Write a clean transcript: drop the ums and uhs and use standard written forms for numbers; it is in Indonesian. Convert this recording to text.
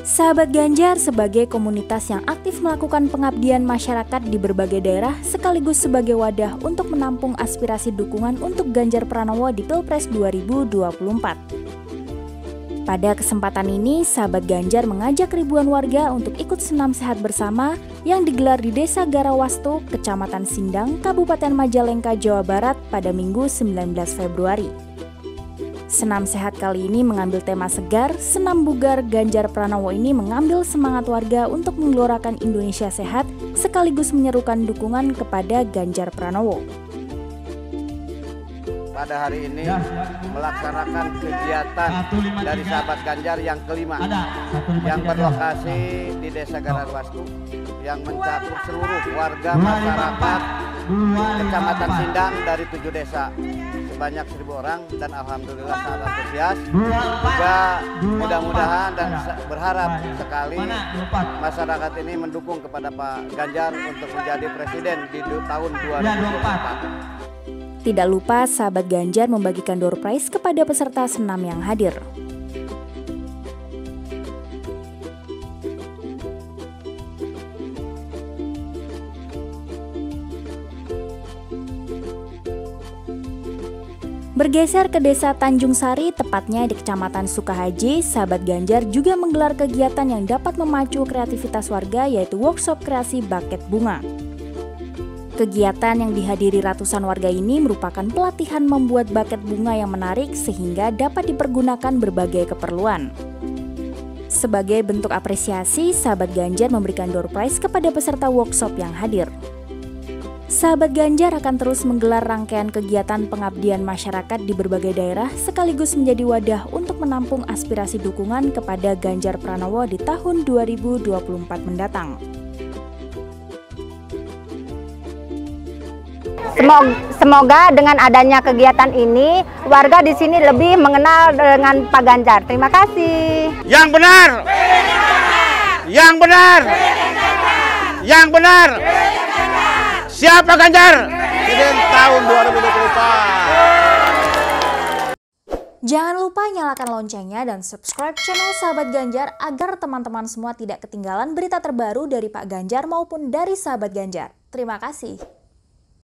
Sahabat Ganjar sebagai komunitas yang aktif melakukan pengabdian masyarakat di berbagai daerah sekaligus sebagai wadah untuk menampung aspirasi dukungan untuk Ganjar Pranowo di Pilpres 2024. Pada kesempatan ini, sahabat Ganjar mengajak ribuan warga untuk ikut senam sehat bersama yang digelar di Desa Garawastu, Kecamatan Sindang, Kabupaten Majalengka, Jawa Barat pada Minggu 19 Februari. Senam sehat kali ini mengambil tema segar, senam bugar Ganjar Pranowo ini mengambil semangat warga untuk menggelorakan Indonesia sehat sekaligus menyerukan dukungan kepada Ganjar Pranowo. Pada hari ini melaksanakan kegiatan dari sahabat Ganjar yang kelima yang berlokasi di Desa Garawastu yang mencakup seluruh warga masyarakat Kecamatan Sindang dari 7 desa sebanyak 1.000 orang, dan alhamdulillah sangat antusias. Juga mudah-mudahan dan berharap sekali masyarakat ini mendukung kepada Pak Ganjar untuk menjadi presiden di tahun 2024. Tidak lupa sahabat Ganjar membagikan door prize kepada peserta senam yang hadir. Bergeser ke Desa Tanjung Sari, tepatnya di Kecamatan Sukahaji, sahabat Ganjar juga menggelar kegiatan yang dapat memacu kreativitas warga, yaitu workshop kreasi buket bunga. Kegiatan yang dihadiri ratusan warga ini merupakan pelatihan membuat buket bunga yang menarik sehingga dapat dipergunakan berbagai keperluan. Sebagai bentuk apresiasi, sahabat Ganjar memberikan door prize kepada peserta workshop yang hadir. Sahabat Ganjar akan terus menggelar rangkaian kegiatan pengabdian masyarakat di berbagai daerah sekaligus menjadi wadah untuk menampung aspirasi dukungan kepada Ganjar Pranowo di tahun 2024 mendatang. Semoga dengan adanya kegiatan ini, warga di sini lebih mengenal dengan Pak Ganjar. Terima kasih. Yang benar! Yang benar! Yang benar! Siapa Ganjar? Presiden tahun 2024. Jangan lupa nyalakan loncengnya dan subscribe channel Sahabat Ganjar agar teman-teman semua tidak ketinggalan berita terbaru dari Pak Ganjar maupun dari Sahabat Ganjar. Terima kasih.